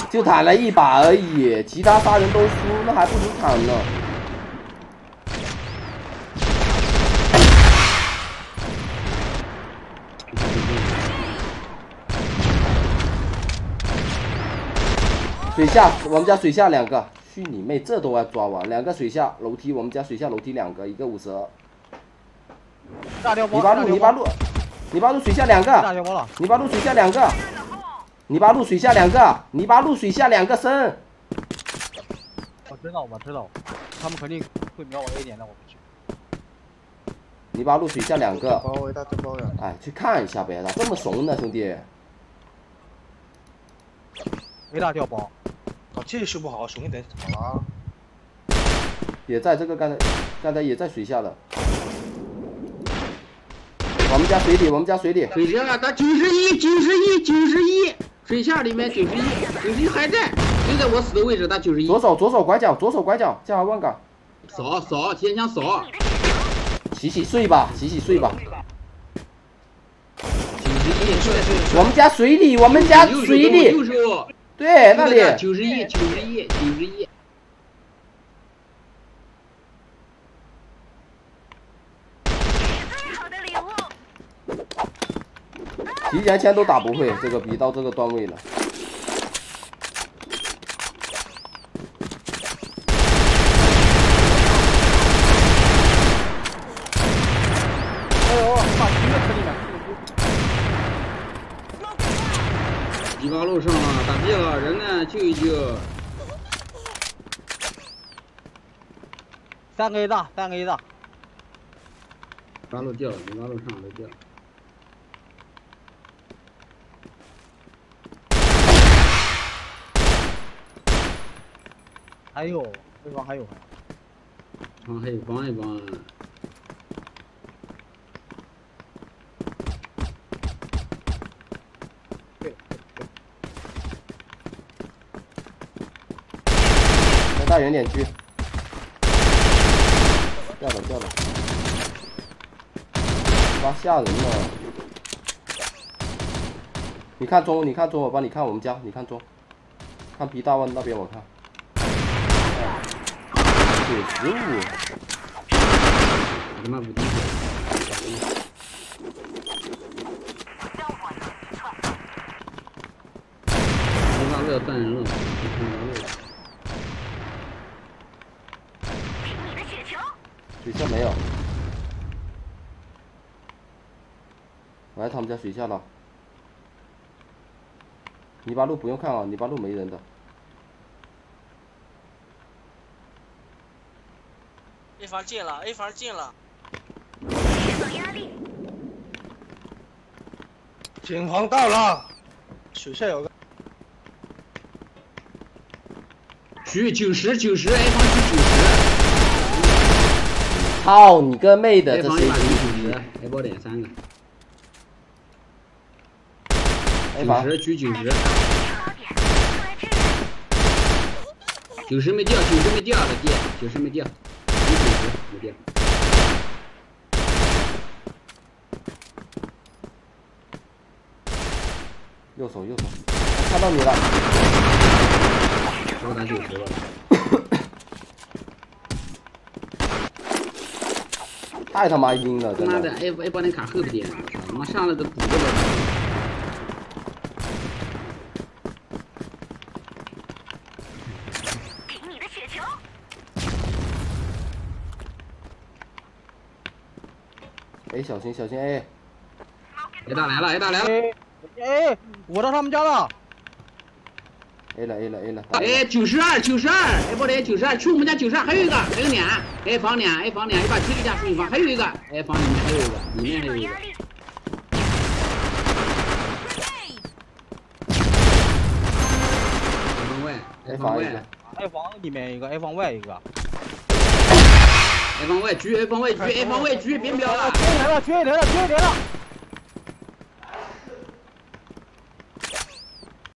就坦了一把而已，其他杀人都输，那还不如坦呢。水下，我们家水下2个，去你妹，这都要抓完，2个水下楼梯，我们家水下楼梯2个，一个52。泥巴路水下2个，泥巴路水下2个，泥巴路水下2个，泥巴路水下2个生。 我知道，他们肯定会瞄我 A 点的，我不去。 泥巴路水下2个。 包围他，真包围。 哎，去看一下呗，咋这么怂呢，兄弟？ 没大掉包。 搞技术不好，熊一点怎么了？ 也在这个刚才也在水下的。我们家水里， 水下他91，水下里面91还在，就在我死的位置，他91。 左手拐角，下问岗。 扫，先想扫。 洗睡吧。91，我们家水里，对，那里。 91。 提前枪都打不会，这个逼到这个段位了。 哎呦，把局给里面。 泥巴路上了，打地了，人呢？救一救。 3个 A 大。 泥巴路掉了，泥巴路上都掉了。 还有，对方还有。 还有帮一帮。 再大远点狙。掉了。妈吓人了！你看中，我帮你看我们家，你看中，看 B 大湾那边我看。95， 他妈不敌。泥巴路要断人了， 水下没有，我来他们家水下了。泥巴路不用看啊，泥巴路没人的。 A 房进了。 警方到了，水下有个。 狙90 ，A 房狙90。 操你个妹的， A 这谁 ？A 包点3个。 90 狙90。90没掉的爹，90没掉。没掉。 右手，看到你了。 我打90了。 太他妈阴了，真的。 妈的 ，A 包点卡后边，我操，他妈上来都补不了。 哎，小心 A！ A 大来了！ 哎，我到他们家了。 A 了！ 哎，92，A 包点92，去我们家92，还有一个，还有俩 ，A 房俩，一把狙一下出一房，还有一个 ，A 房里面还有一个，里面还有一个。A 房外 ，A 房里面一个 ，A 房外一个。 A 房外狙，别瞄了。 狙来了！